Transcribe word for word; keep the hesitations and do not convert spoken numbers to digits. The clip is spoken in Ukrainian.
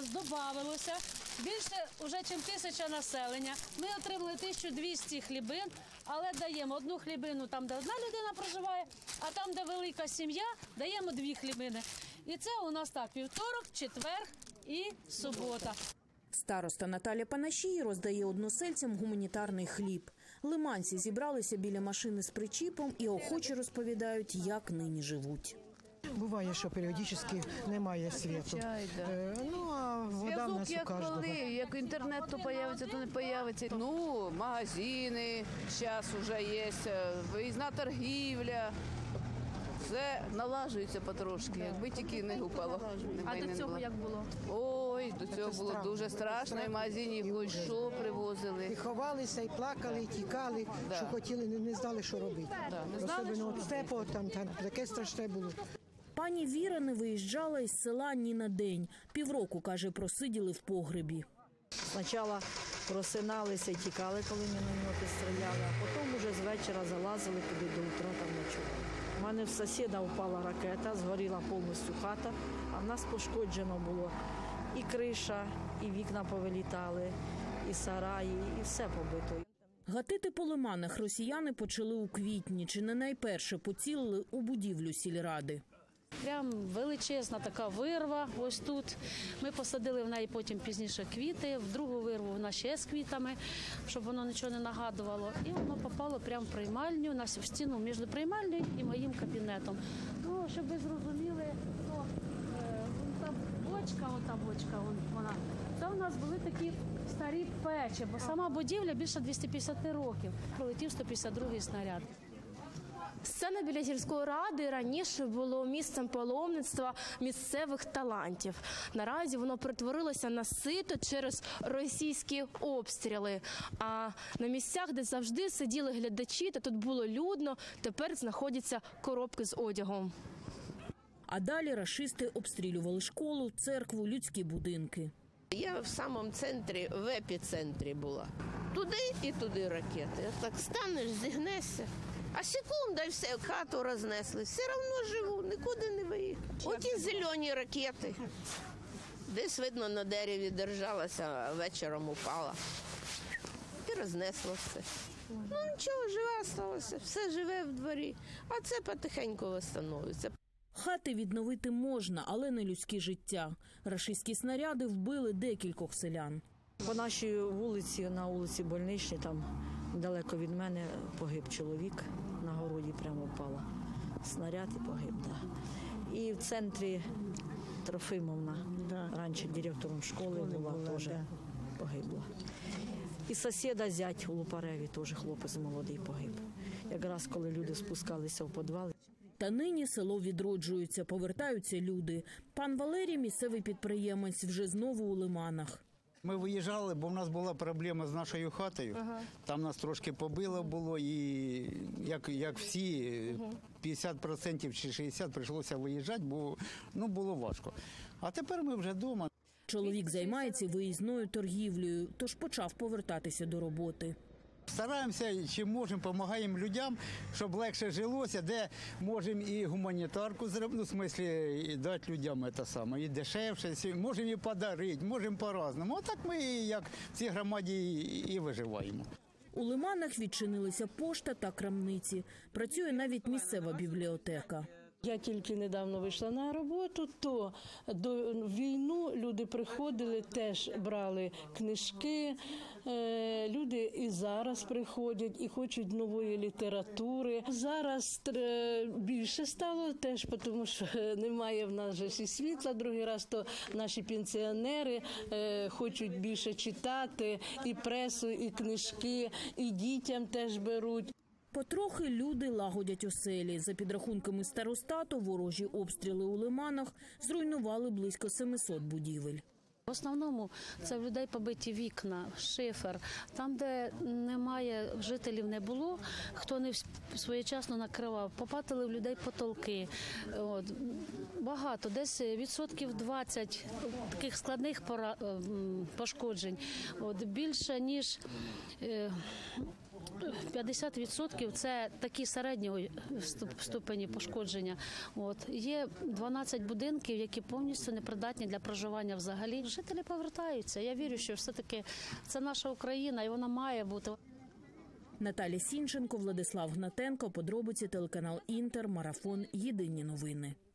нас додавалося більше вже, ніж тисяча населення. Ми отримали тисячу двісті хлібин, але даємо одну хлібину там, де одна людина проживає, а там, де велика сім'я, даємо дві хлібини. І це у нас так, вівторок, четвер і субота. Староста Наталя Панашій роздає односельцям гуманітарний хліб. Лиманці зібралися біля машини з причіпом і охоче розповідають, як нині живуть. Буває, що періодично немає світу. Е, ну, а вода в нас у кожного. Коли, як інтернет то появиться, то не появиться. Ну, магазини, зараз вже є, виїзна торгівля. Все налажується потрошки, якби тільки не гупало. А до цього як було? Ой, до цього було дуже страшно, і в магазині хоч що привозили. І ховалися, і плакали, і тікали, що хотіли, не знали, що робити. Особливо от степу, там, там таке страшне було. Пані Віра не виїжджала із села ні на день. Півроку, каже, просиділи в погребі. Спочатку просиналися і тікали, коли міномети стріляли, а потім вже з вечора залазили туди до утра, там ночували. У мене в сусіда впала ракета, згоріла повністю хата, а в нас пошкоджено було і криша, і вікна повилітали, і сараї, і все побито. Гатити по лиманах росіяни почали у квітні, чи не найперше поцілили у будівлю сільради. Прям величезна така вирва ось тут. Ми посадили в неї потім пізніше квіти, в другу вирву вона ще з квітами, щоб воно нічого не нагадувало. І воно попало прямо в приймальню, в стіну між приймальнею і моїм кабінетом. Ну, щоб ви зрозуміли, то е, та бочка, ота бочка, вона, це у нас були такі старі печі, бо сама будівля більше двісті п'ятдесят років. Пролетів сто п'ятдесят другий снаряд. Сцена біля сільської ради раніше було місцем паломництва місцевих талантів. Наразі воно перетворилося на сито через російські обстріли. А на місцях, де завжди сиділи глядачі, та тут було людно, тепер знаходяться коробки з одягом. А далі рашисти обстрілювали школу, церкву, людські будинки. Я в самому центрі, в епіцентрі була. Туди і туди ракети. Так станеш, зігнешся. А секунда, і все, хату рознесли. Все одно живу, нікуди не виїхав. Оті зелені ракети. Десь, видно, на дереві держалася, а вечором упала. І рознесло все. Ну нічого, жива сталося, все живе в дворі. А це потихеньку встановиться. Хати відновити можна, але не людське життя. Рашистські снаряди вбили декількох селян. По нашій вулиці, на вулиці Больничній, там далеко від мене погиб чоловік, на городі прямо впала. Снаряд і погиб, да. І в центрі Трофимовна, да. Раніше директором школи була, була теж да. Погибла. І сусіда зять у Лупареві, теж хлопець молодий погиб. Якраз коли люди спускалися в підвал. Та нині село відроджується, повертаються люди. Пан Валерій – місцевий підприємець, вже знову у лиманах. Ми виїжджали, бо в нас була проблема з нашою хатою. Ага. Там нас трошки побило було і, як, як всі, п'ятдесят відсотків чи шістдесят відсотків прийшлося виїжджати, бо ну, було важко. А тепер ми вже вдома. Чоловік займається виїзною торгівлею, тож почав повертатися до роботи. Стараємося, чим можемо, допомагаємо людям, щоб легше жилося, де можемо і гуманітарку зробити, ну, в смислі, і дати людям це саме, і дешевше, можемо і подарити, можемо по-разному. Отак ми, як в цій громаді, і виживаємо. У лиманах відчинилися пошта та крамниці. Працює навіть місцева бібліотека. Я тільки недавно вийшла на роботу, то до війну люди приходили, теж брали книжки, люди і зараз приходять і хочуть нової літератури. Зараз більше стало теж, тому що немає в нас же і світла, другий раз то наші пенсіонери хочуть більше читати, і пресу, і книжки, і дітям теж беруть. Потрохи люди лагодять оселі. За підрахунками старостату, ворожі обстріли у лиманах зруйнували близько семисот будівель. В основному це в людей побиті вікна, шифер. Там, де немає, жителів не було, хто не своєчасно накривав, попатили в людей потолки. От. Багато, десь відсотків двадцять таких складних пошкоджень. От. Більше, ніж п'ятдесят відсотків це такі середньої ступені пошкодження. От. Є дванадцять будинків, які повністю непридатні для проживання взагалі. Жителі повертаються. Я вірю, що все-таки це наша Україна і вона має бути. Наталя Сінченко, Владислав Гнатенко, подробиці, телеканал Інтер, Марафон, Єдині новини.